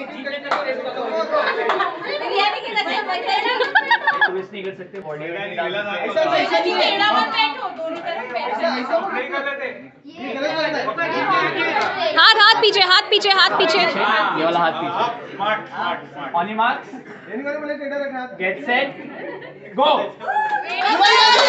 twist नहीं कर सकते बॉडी हाथ हाथ पीछे हाथ पीछे हाथ पीछे ये वाला हाथ पीछे on marks get set go